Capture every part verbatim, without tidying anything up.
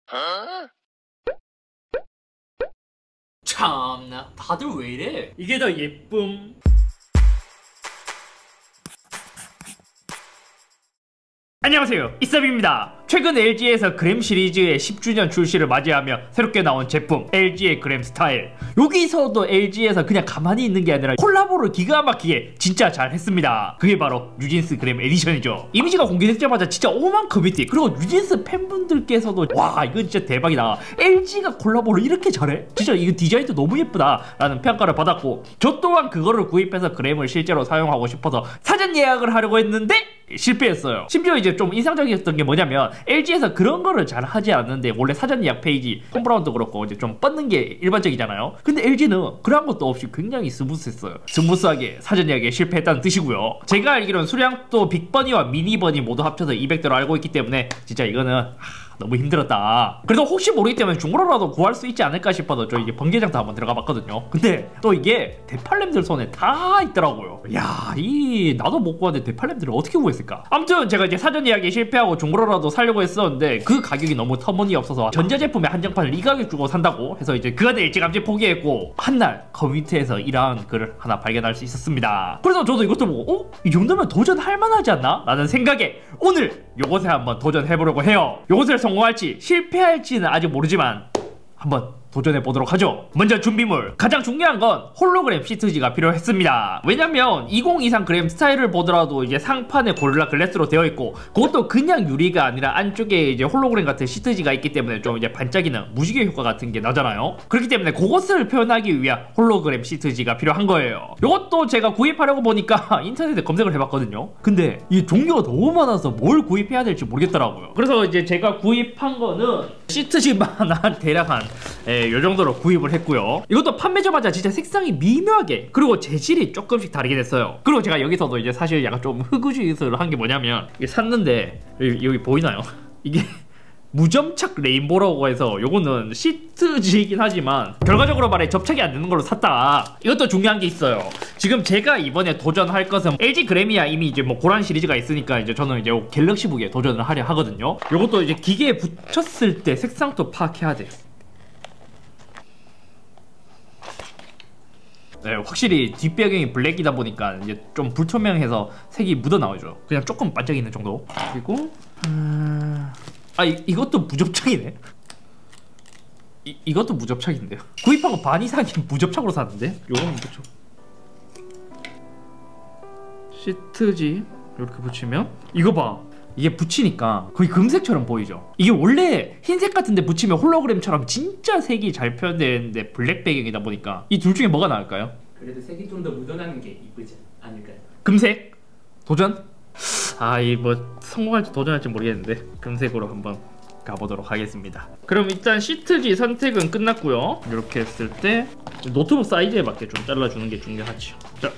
참나 다들 왜 이래? 이게 더 예쁨. 안녕하세요, 이섭입니다. 최근 엘지에서 그램 시리즈의 십 주년 출시를 맞이하며 새롭게 나온 제품 엘지의 그램 스타일. 여기서도 엘지에서 그냥 가만히 있는 게 아니라 콜라보를 기가 막히게 진짜 잘 했습니다. 그게 바로 뉴진스 그램 에디션이죠. 이미지가 공개되자마자 진짜 오만 커뮤니티, 그리고 뉴진스 팬분들께서도 와 이거 진짜 대박이다, 엘지가 콜라보를 이렇게 잘해? 진짜 이거 디자인도 너무 예쁘다 라는 평가를 받았고, 저 또한 그거를 구입해서 그램을 실제로 사용하고 싶어서 사전 예약을 하려고 했는데 실패했어요. 심지어 이제 좀 인상적이었던 게 뭐냐면, 엘지에서 그런 거를 잘 하지 않는데 원래 사전 예약 페이지 홈브라운도 그렇고 이제 좀 뻗는 게 일반적이잖아요. 근데 엘지는 그런 것도 없이 굉장히 스무스했어요. 스무스하게 사전 예약에 실패했다는 뜻이고요. 제가 알기로는 수량도 빅버니와 미니버니 모두 합쳐서 이백 대로 알고 있기 때문에 진짜 이거는 하... 너무 힘들었다. 그래도 혹시 모르기 때문에 중고로라도 구할 수 있지 않을까 싶어서 저 이게 번개장터 한번 들어가 봤거든요. 근데 또 이게 대팔렘들 손에 다 있더라고요. 야, 이 나도 못 구하는데 대팔렘들을 어떻게 구했을까? 아무튼 제가 이제 사전 예약에 실패하고 중고로라도 살려고 했었는데 그 가격이 너무 터무니없어서 전자제품의 한정판을 이 가격 주고 산다고 해서 이제 그간에 일찌감치 포기했고, 한날 커뮤니티에서 이러한 글을 하나 발견할 수 있었습니다. 그래서 저도 이것도 보고 어? 이 정도면 도전할 만하지 않나? 라는 생각에 오늘 요것에 한번 도전해보려고 해요. 요것을 성공할지 실패할지는 아직 모르지만 한번 도전해보도록 하죠. 먼저 준비물, 가장 중요한 건 홀로그램 시트지가 필요했습니다. 왜냐면 이천이십삼 그램 스타일을 보더라도 이제 상판에 고릴라 글래스로 되어 있고, 그것도 그냥 유리가 아니라 안쪽에 이제 홀로그램 같은 시트지가 있기 때문에 좀 이제 반짝이는 무지개 효과 같은 게 나잖아요. 그렇기 때문에 그것을 표현하기 위한 홀로그램 시트지가 필요한 거예요. 이것도 제가 구입하려고 보니까 인터넷에 검색을 해봤거든요. 근데 이 종류가 너무 많아서 뭘 구입해야 될지 모르겠더라고요. 그래서 이제 제가 구입한 거는 시트지만 한 대략 한 예, 요 정도로 구입을 했고요. 이것도 판매자마자 진짜 색상이 미묘하게, 그리고 재질이 조금씩 다르게 됐어요. 그리고 제가 여기서도 이제 사실 약간 좀 흑우주의를 한 게 뭐냐면, 이게 샀는데 여기, 여기 보이나요? 이게 무점착 레인보라고 해서 요거는 시트지이긴 하지만 결과적으로 말해 접착이 안 되는 걸로 샀다. 이것도 중요한 게 있어요. 지금 제가 이번에 도전할 것은 엘지 그램이야 이미 이제 뭐 고란 시리즈가 있으니까 이제 저는 이제 갤럭시북에 도전을 하려 하거든요. 요것도 이제 기계에 붙였을 때 색상도 파악해야 돼요. 네, 확실히 뒷배경이 블랙이다 보니까 이제 좀 불투명해서 색이 묻어 나오죠. 그냥 조금 반짝이는 정도. 그리고 음... 아 이, 이것도 무접착이네. 이, 이것도 무접착인데요. 구입한 거 반 이상이 무접착으로 샀는데 요건 무접착. 시트지 이렇게 붙이면 이거 봐, 이게 붙이니까 거의 금색처럼 보이죠. 이게 원래 흰색 같은데 붙이면 홀로그램처럼 진짜 색이 잘 표현되는데 블랙 배경이다 보니까 이 둘 중에 뭐가 나을까요? 그래도 색이 좀 더 묻어나는 게 이쁘지 않을까요? 금색? 도전? 아, 이 뭐 성공할지 도전할지 모르겠는데 금색으로 한번 가보도록 하겠습니다. 그럼 일단 시트지 선택은 끝났고요. 이렇게 했을 때 노트북 사이즈에 맞게 좀 잘라주는 게 중요하죠. 자,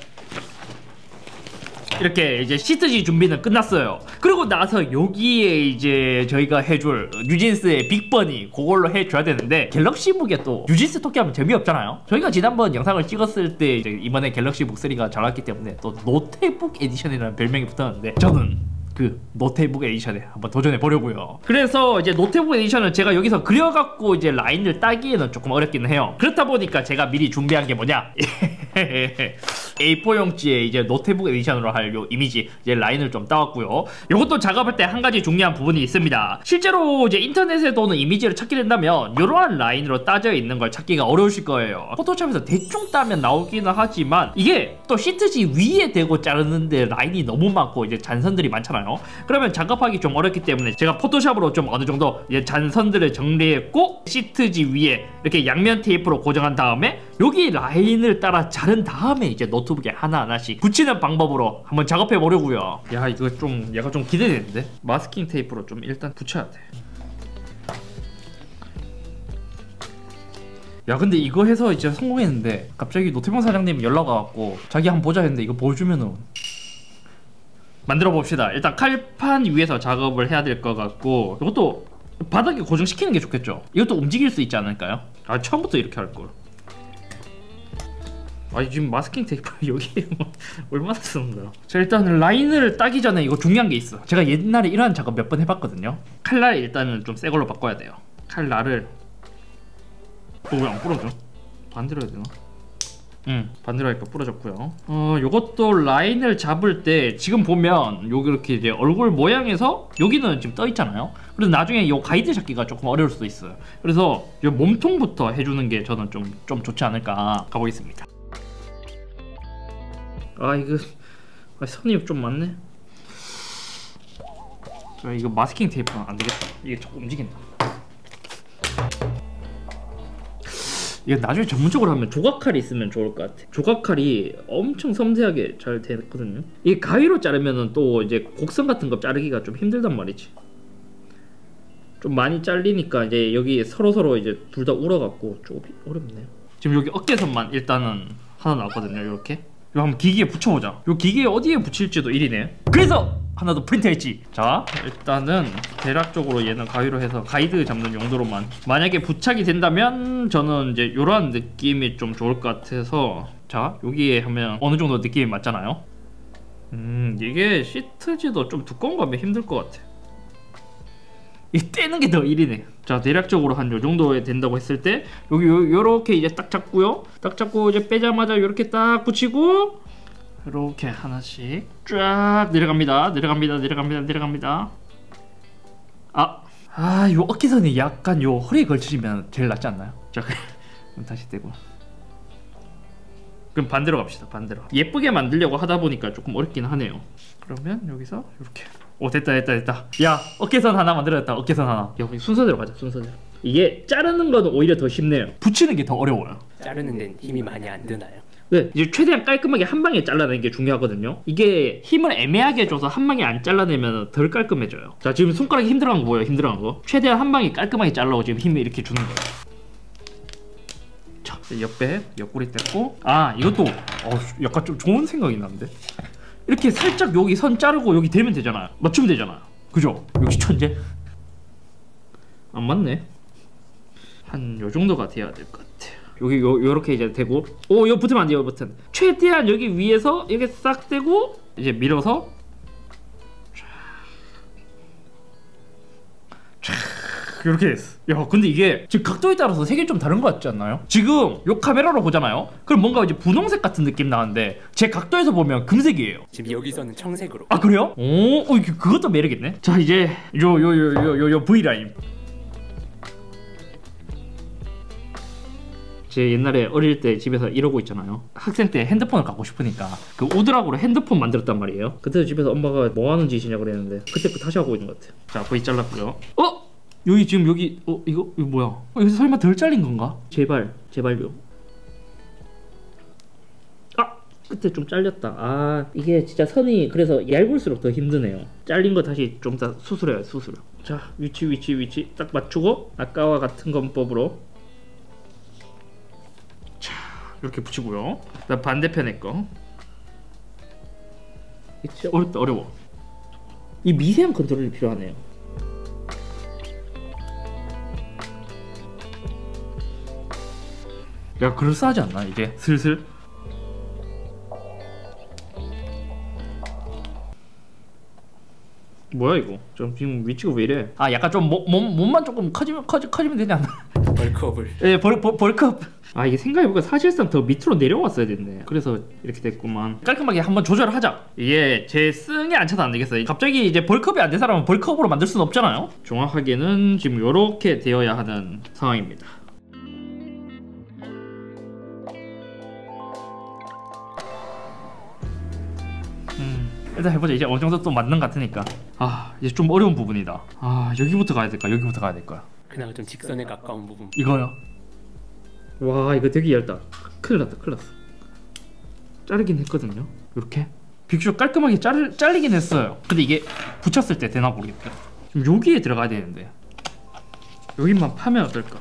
이렇게 이제 시트지 준비는 끝났어요. 그리고 나서 여기에 이제 저희가 해줄 뉴진스의 빅버니 그걸로 해줘야 되는데, 갤럭시북에 또 뉴진스 토끼 하면 재미없잖아요. 저희가 지난번 영상을 찍었을 때 이제 이번에 갤럭시북 쓰리가 잘 나왔기 때문에 또 노트북 에디션이라는 별명이 붙었는데, 저는 그 노트북 에디션에 한번 도전해 보려고요. 그래서 이제 노트북 에디션은 제가 여기서 그려갖고 이제 라인을 따기에는 조금 어렵긴 해요. 그렇다 보니까 제가 미리 준비한 게 뭐냐 에이 포용지에 이제 노트북 에디션으로 할 요 이미지 이제 라인을 좀 따왔고요. 이것도 작업할 때 한 가지 중요한 부분이 있습니다. 실제로 이제 인터넷에도는 이미지를 찾게 된다면 이러한 라인으로 따져 있는 걸 찾기가 어려우실 거예요. 포토샵에서 대충 따면 나오기는 하지만 이게 또 시트지 위에 대고 자르는데 라인이 너무 많고 이제 잔선들이 많잖아요. 그러면 작업하기 좀 어렵기 때문에 제가 포토샵으로 좀 어느 정도 이제 잔선들을 정리했고, 시트지 위에 이렇게 양면 테이프로 고정한 다음에 여기 라인을 따라 자른 다음에 이제 노트북에 하나하나씩 붙이는 방법으로 한번 작업해 보려고요. 야, 이거 좀 약간 좀 기대되는데? 마스킹 테이프로 좀 일단 붙여야 돼. 야, 근데 이거 해서 이제 성공했는데 갑자기 노트북 사장님이 연락 와갖고 자기 한번 보자 했는데 이거 보여주면은 만들어 봅시다. 일단 칼판 위에서 작업을 해야 될 것 같고, 이것도 바닥에 고정시키는 게 좋겠죠. 이것도 움직일 수 있지 않을까요? 아, 처음부터 이렇게 할걸. 아, 지금 마스킹 테이프 여기에 뭐 얼마나 쓰는 거야. 자, 일단 라인을 따기 전에 이거 중요한 게 있어. 제가 옛날에 이러한 작업 몇 번 해봤거든요. 칼날 일단은 좀 새 걸로 바꿔야 돼요. 칼날을 어, 왜 안 부러져? 반대로 해야 되나? 응, 반대로 하니까 부러졌고요. 어, 요것도 라인을 잡을 때 지금 보면 여기 이렇게 이제 얼굴 모양에서 여기는 지금 떠 있잖아요. 그래서 나중에 요 가이드 잡기가 조금 어려울 수도 있어요. 그래서 요 몸통부터 해주는 게 저는 좀, 좀 좋지 않을까 가보겠습니다. 아, 이거 아, 선이 좀 많네. 아, 이거 마스킹 테이프는 안 되겠다. 이게 자꾸 움직인다. 이거 나중에 전문적으로 하면 조각칼이 있으면 좋을 것 같아. 조각칼이 엄청 섬세하게 잘 됐거든요. 이게 가위로 자르면은 또 이제 곡선 같은 거 자르기가 좀 힘들단 말이지. 좀 많이 잘리니까 이제 여기 서로 서로 이제 둘 다 울어갖고 조금 어렵네요. 지금 여기 어깨선만 일단은 하나 나왔거든요. 이렇게. 이거 한번 기기에 붙여보자. 이 기기에 어디에 붙일지도 일이네. 그래서 하나 더 프린트했지. 자, 일단은 대략적으로 얘는 가위로 해서 가이드 잡는 용도로만. 만약에 부착이 된다면 저는 이제 이런 느낌이 좀 좋을 것 같아서, 자, 여기에 하면 어느 정도 느낌이 맞잖아요. 음, 이게 시트지도 좀 두꺼운 거 하면 힘들 것 같아. 이 떼는 게 더 일이네. 자, 대략적으로 한 요 정도에 된다고 했을 때 여기 요, 요렇게 이제 딱 잡고요. 딱 잡고 이제 빼자마자 요렇게 딱 붙이고 이렇게 하나씩 쫙 내려갑니다. 내려갑니다. 내려갑니다. 내려갑니다. 아, 아, 요 어깨선이 약간 요 허리에 걸치면 제일 낫지 않나요? 자, 그럼 다시 떼고. 그럼 반대로 갑시다. 반대로. 예쁘게 만들려고 하다 보니까 조금 어렵긴 하네요. 그러면 여기서 이렇게. 오, 됐다 됐다 됐다. 야, 어깨선 하나 만들어졌다. 어깨선 하나. 야, 순서대로 가자. 순서대로. 이게 자르는 건 오히려 더 쉽네요. 붙이는 게 더 어려워요. 자르는 데는 힘이 많이 안 드나요? 네, 이제 최대한 깔끔하게 한 방에 잘라내는 게 중요하거든요. 이게 힘을 애매하게 줘서 한 방에 안 잘라내면 덜 깔끔해져요. 자, 지금 손가락이 힘들어한 거 뭐예요? 힘들어한 거. 최대한 한 방에 깔끔하게 잘라고 지금 힘을 이렇게 주는 거예요. 자, 옆에 옆구리 뗐고. 아, 이것도 어, 약간 좀 좋은 생각이 나는데. 이렇게 살짝 여기 선 자르고 여기 대면 되잖아요. 맞추면 되잖아요. 그죠? 역시 천재. 안 맞네. 한 요 정도가 돼야 될 것 같아요. 여기 요, 요렇게 이제 되고. 오, 요 붙으면 안 돼요. 버튼. 최대한 여기 위에서 이렇게 싹 떼고 이제 밀어서 이렇게 됐어. 야, 근데 이게 지금 각도에 따라서 색이 좀 다른 것 같지 않나요? 지금 요 카메라로 보잖아요. 그럼 뭔가 이제 분홍색 같은 느낌 나는데 제 각도에서 보면 금색이에요. 지금 여기서는 청색으로. 아, 그래요? 오, 어, 그것도 매력있네. 자, 이제 요 요 요 요 요 요 V라인. 제 옛날에 어릴 때 집에서 이러고 있잖아요. 학생 때 핸드폰을 갖고 싶으니까 그 오드락으로 핸드폰 만들었단 말이에요. 그때 집에서 엄마가 뭐 하는 짓이냐 그랬는데 그때 그 다시 하고 있는 것 같아요. 자, V 잘랐고요. 어? 여기 지금 여기 어 이거 이거 뭐야? 어, 여기서 설마 덜 잘린 건가? 제발 제발요. 아, 끝에 좀 잘렸다. 아, 이게 진짜 선이 그래서 얇을수록 더 힘드네요. 잘린 거 다시 좀 더 수술해요. 수술. 자, 위치 위치 위치 딱 맞추고 아까와 같은 건법으로 자, 이렇게 붙이고요. 그다음 반대편에 거. 이게 진짜 어렵다. 어려워. 이 미세한 컨트롤이 필요하네요. 야, 그럴싸하지 않나 이게? 슬슬. 뭐야 이거? 좀 지금 위치가 왜 이래? 아, 약간 좀 몸, 몸, 몸만 조금 커지면 커지, 커지면 되지 않나? 벌크업을. 예, 벌, 벌, 벌크업. 아, 이게 생각해보니까 사실상 더 밑으로 내려왔어야 됐네. 그래서 이렇게 됐구만. 깔끔하게 한번 조절을 하자. 이게 제 승에 안 차도 안 되겠어요. 갑자기 이제 벌크업이 안 된 사람은 벌크업으로 만들 수는 없잖아요. 정확하게는 지금 요렇게 되어야 하는 상황입니다. 일단 해보자. 이제 어느 정도 또 맞는 것 같으니까. 아, 이제 좀 어려운 부분이다. 아, 여기부터 가야 될까? 여기부터 가야 될까? 그나마 좀 직선에 가까운 부분. 이거요? 와, 이거 되게 얇다. 큰일 났다. 큰일 났어. 자르긴 했거든요. 이렇게 비교적 깔끔하게 자르, 잘리긴 했어요. 근데 이게 붙였을 때 되나 모르겠다. 지금 여기에 들어가야 되는데 여기만 파면 어떨까?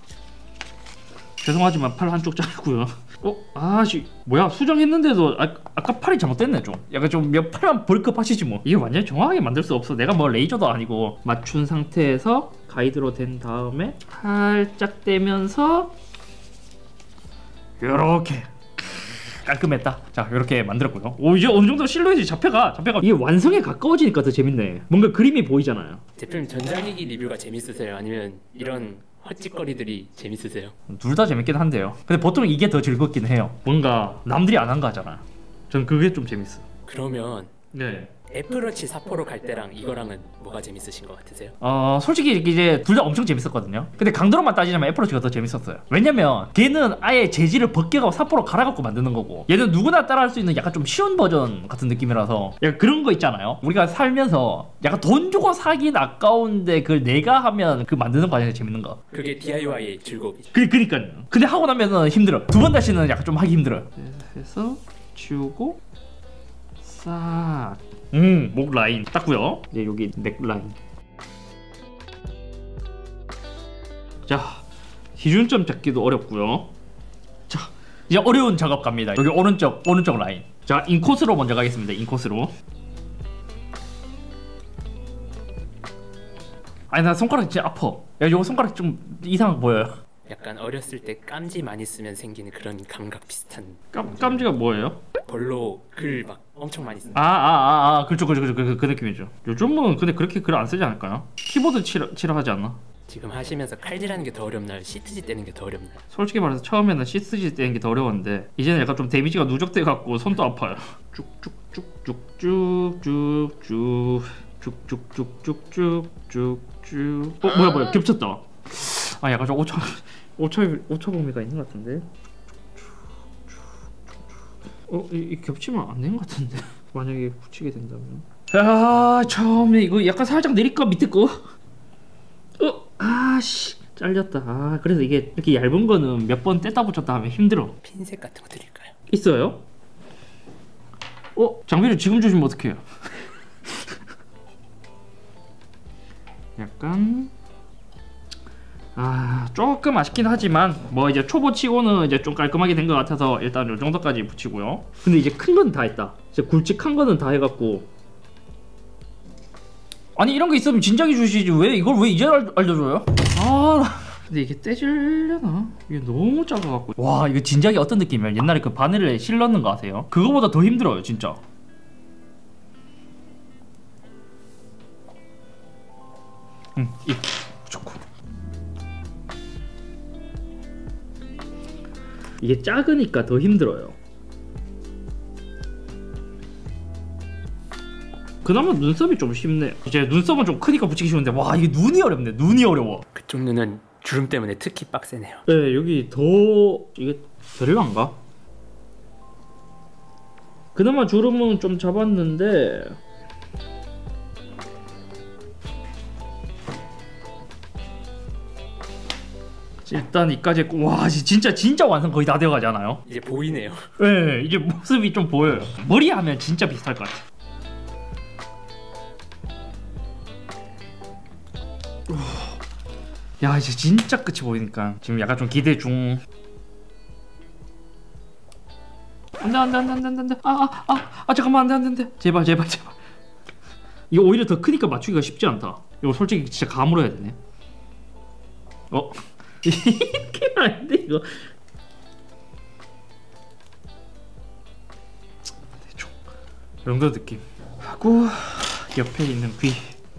죄송하지만 팔 한쪽 자르고요. 어? 아씨, 뭐야, 수정했는데도 아, 아까 팔이 잘못됐네. 좀 약간 좀 몇 팔만 벌컥 하시지 뭐. 이게 완전히 정확하게 만들 수 없어. 내가 뭐 레이저도 아니고. 맞춘 상태에서 가이드로 된 다음에 살짝 떼면서 요렇게 깔끔했다. 자 이렇게 만들었고요. 오 이제 어느 정도 실루엣이 잡혀가 잡혀가 이게 완성에 가까워지니까 더 재밌네. 뭔가 그림이 보이잖아요. 제품 전자기기 리뷰가 재밌으세요? 아니면 이런 헛짓거리들이 재밌으세요? 둘 다 재밌긴 한데요. 근데 보통 이게 더 즐겁긴 해요. 뭔가 남들이 안 한 거 하잖아. 전 그게 좀 재밌어. 그러면 네. 애플워치 삿포로 갈 때랑 이거랑은 뭐가 재밌으신 것 같으세요? 어 솔직히 이제 둘 다 엄청 재밌었거든요. 근데 강도로만 따지자면 애플워치가 더 재밌었어요. 왜냐면 걔는 아예 재질을 벗겨가고 삿포로 갈아갖고 만드는 거고, 얘는 누구나 따라할 수 있는 약간 좀 쉬운 버전 같은 느낌이라서 약간 그런 거 있잖아요. 우리가 살면서 약간 돈 주고 사긴 아까운데 그걸 내가 하면 그 만드는 과정이 재밌는 거. 그게 디아이와이의 즐거움이죠. 그, 그니까요. 근데 하고 나면은 힘들어. 두 번 다시는 약간 좀 하기 힘들어요. 해서 치우고 싹. 음, 목 라인 땄고요. 이제 여기 넥 라인. 자, 기준점 잡기도 어렵고요. 자, 이제 어려운 작업 갑니다. 여기 오른쪽 오른쪽 라인. 자, 인코스로 먼저 가겠습니다. 인코스로. 아니 나 손가락 진짜 아파. 야, 요거 손가락 좀 이상하게 보여요. 약간 어렸을 때 깜지 많이 쓰면 생기는 그런 감각 비슷한. 깜, 깜지가 뭐예요? 벌로 글 막 엄청 많이 쓰는. 아, 아, 아, 아, 그렇죠, 그렇죠, 그, 그, 그 느낌이죠. 요즘은 근데 그렇게 글 안 쓰지 않을까요? 키보드 치라, 치라 하지 않나? 지금 하시면서 칼질하는 게 더 어렵나요? 시트지 떼는 게 더 어렵나요? 솔직히 말해서 처음에는 시스지 떼는 게 더 어려웠는데 이제는 약간 좀 데미지가 누적돼 갖고 손도 아파요. 쭉쭉쭉쭉쭉쭉쭉쭉쭉쭉쭉쭉. 어, 뭐야 뭐야 겹쳤다. 아, 약간 좀 오차 오차 오차 범위가 있는 것 같은데. 어, 이, 이 겹치면 안 되는 것 같은데. 만약에 붙이게 된다면. 아, 처음에 이거 약간 살짝 내릴까 밑에 거. 어, 아씨 잘렸다. 아, 그래서 이게 이렇게 얇은 거는 몇 번 뗐다 붙였다 하면 힘들어. 핀셋 같은 거 드릴까요? 있어요? 어, 장비를 지금 주시면 어떡해요? 약간 아, 조금 아쉽긴 하지만 뭐 이제 초보치고는 이제 좀 깔끔하게 된 것 같아서 일단 요 정도까지 붙이고요. 근데 이제 큰 건 다 했다. 이제 굵직한 거는 다 해갖고. 아니 이런 거 있으면 진작에 주시지 왜 이걸 왜 이제 알, 알려줘요? 아, 근데 이게 떼질려나? 이게 너무 작아갖고. 와, 이거 진작에 어떤 느낌이야? 옛날에 그 바늘에 실 넣는 거 아세요? 그거보다 더 힘들어요 진짜. 응, 이 좋고. 이게 작으니까 더 힘들어요. 그나마 눈썹이 좀 쉽네요. 이제 눈썹은 좀 크니까 붙이기 쉬운데 와, 이게 눈이 어렵네. 눈이 어려워. 그쪽 눈은 주름 때문에 특히 빡세네요. 네, 여기 더 이게 별로인가? 그나마 주름은 좀 잡았는데 일단 이까지 했고, 와 진짜 진짜 완성 거의 다 되어가지 않아요? 이제 보이네요. 네, 이제 모습이 좀 보여요. 머리 하면 진짜 비슷할 것 같아. 야, 이제 진짜 끝이 보이니까 지금 약간 좀 기대 중. 안돼 안돼 안돼 안돼 안돼. 아아아 아, 아, 잠깐만 안돼 안돼 안돼. 제발 제발 제발. 이거 오히려 더 크니까 맞추기가 쉽지 않다. 이거 솔직히 진짜 감으로 해야 되네. 어? 이렇게 안돼 이거. 대충 이 정도 느낌 하고 옆에 있는 귀.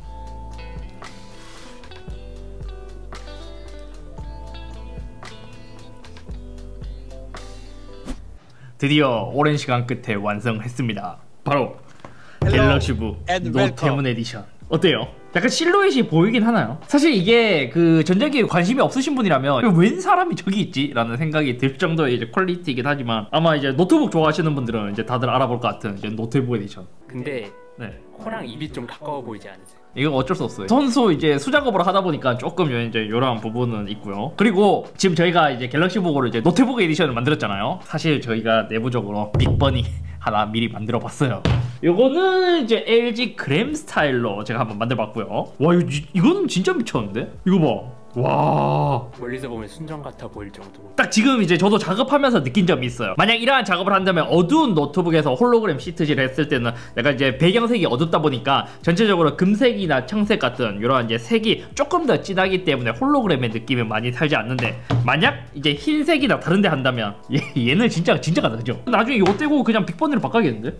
드디어 오랜 시간 끝에 완성했습니다. 바로 갤럭시북 노트북 에디션. 어때요? 약간 실루엣이 보이긴 하나요? 사실 이게 그 전자기기에 관심이 없으신 분이라면 웬 사람이 저기 있지? 라는 생각이 들 정도의 이제 퀄리티이긴 하지만 아마 이제 노트북 좋아하시는 분들은 이제 다들 알아볼 것 같은 이제 노트북 에디션. 근데 네, 코랑 입이 좀 가까워 보이지 않으세요? 이건 어쩔 수 없어요. 선수 이제 수작업을 하다 보니까 조금 이제 이런 부분은 있고요. 그리고 지금 저희가 이제 갤럭시북으로 이제 노트북 에디션을 만들었잖아요. 사실 저희가 내부적으로 빅버니 하나 미리 만들어 봤어요. 요거는 이제 엘지 그램 스타일로 제가 한번 만들어 봤고요. 와, 이거, 이거는 진짜 미쳤는데? 이거 봐. 와. 멀리서 보면 순정 같아 보일 정도로. 딱 지금 이제 저도 작업하면서 느낀 점이 있어요. 만약 이러한 작업을 한다면 어두운 노트북에서 홀로그램 시트지를 했을 때는 약간 이제 배경색이 어둡다 보니까 전체적으로 금색이나 청색 같은 이런 이제 색이 조금 더 진하기 때문에 홀로그램의 느낌이 많이 살지 않는데, 만약 이제 흰색이나 다른데 한다면 얘, 얘는 진짜 진짜 같다, 그죠? 나중에 이거 떼고 그냥 빅번으로 바꿔야겠는데?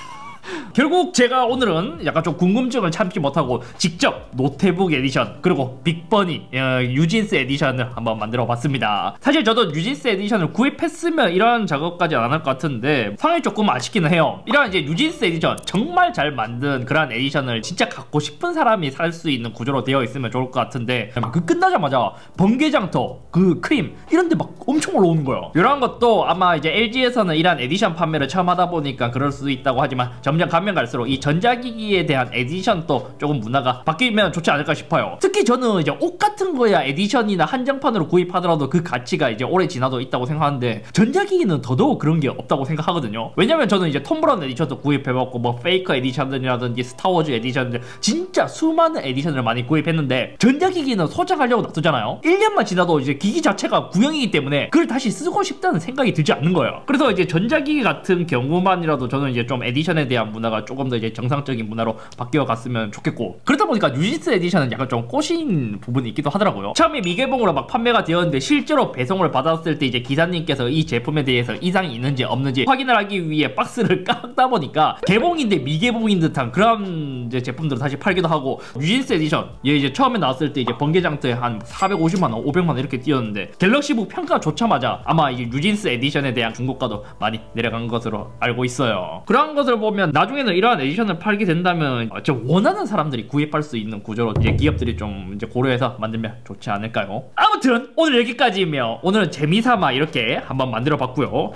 결국 제가 오늘은 약간 좀 궁금증을 참지 못하고 직접 노트북 에디션 그리고 빅버니 어, 뉴진스 에디션을 한번 만들어 봤습니다. 사실 저도 뉴진스 에디션을 구입했으면 이런 작업까지 안 할 것 같은데 상황이 조금 아쉽기는 해요. 이런 이제 뉴진스 에디션 정말 잘 만든 그런 에디션을 진짜 갖고 싶은 사람이 살 수 있는 구조로 되어 있으면 좋을 것 같은데, 그 끝나자마자 번개장터 그 크림 이런데 막 엄청 올라오는 거예요. 이런 것도 아마 이제 엘지에서는 이런 에디션 판매를 처음 하다 보니까 그럴 수도 있다고 하지만 점점 가면 갈수록 이 전자기기에 대한 에디션도 조금 문화가 바뀌면 좋지 않을까 싶어요. 특히 저는 이제 옷 같은 거야 에디션이나 한정판으로 구입하더라도 그 가치가 이제 오래 지나도 있다고 생각하는데, 전자기기는 더더욱 그런 게 없다고 생각하거든요. 왜냐면 저는 이제 톰 브라운 에디션도 구입해봤고 뭐 페이커 에디션이라든지 스타워즈 에디션, 진짜 수많은 에디션을 많이 구입했는데 전자기기는 소장하려고 놔두잖아요. 일 년만 지나도 이제 기기 자체가 구형이기 때문에 그걸 다시 쓰고 싶다는 생각이 들지 않는 거예요. 그래서 이제 전자기기 같은 경우만이라도 저는 이제 좀 에디션에 대한 문화가 조금 더 이제 정상적인 문화로 바뀌어 갔으면 좋겠고, 그러다 보니까 뉴진스 에디션은 약간 좀 꼬신 부분이 있기도 하더라고요. 처음에 미개봉으로 막 판매가 되었는데 실제로 배송을 받았을 때 이제 기사님께서 이 제품에 대해서 이상이 있는지 없는지 확인을 하기 위해 박스를 깎다 보니까 개봉인데 미개봉인 듯한 그런 이제 제품들을 다시 팔기도 하고, 뉴진스 에디션 얘 이제 처음에 나왔을 때 이제 번개장터에 한 사백오십만 원, 오백만 원 이렇게 뛰었는데 갤럭시북 평가 좋자마자 아마 이 뉴진스 에디션에 대한 중고가도 많이 내려간 것으로 알고 있어요. 그런 것을 보면 나중에는 이러한 에디션을 팔게 된다면 저 원하는 사람들이 구입할 수 있는 구조로 이제 기업들이 좀 이제 고려해서 만들면 좋지 않을까요? 아무튼 오늘 여기까지이며, 오늘은 재미삼아 이렇게 한번 만들어 봤고요.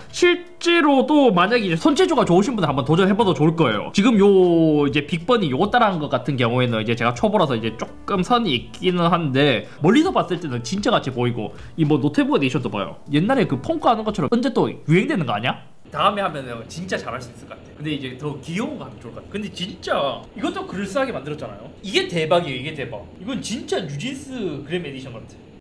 실제로도 만약에 이제 손재주가 좋으신 분은 한번 도전해봐도 좋을 거예요. 지금 요 이제 빅번이 요거 따라한 것 같은 경우에는 이제 제가 초보라서 이제 조금 선이 있기는 한데 멀리서 봤을 때는 진짜 같이 보이고, 이 뭐 노트북 에디션도 봐요. 옛날에 그 폰크 하는 것처럼 언제 또 유행되는 거 아니야? 다음에 하면 진짜 잘할 수 있을 것 같아. 근데 이제 더 귀여운 거 하면 좋을 것 같아. 근데 진짜 이것도 그럴싸하게 만들었잖아요. 이게 대박이에요. 이게 대박. 이건 진짜 뉴진스 그램 에디션 같아.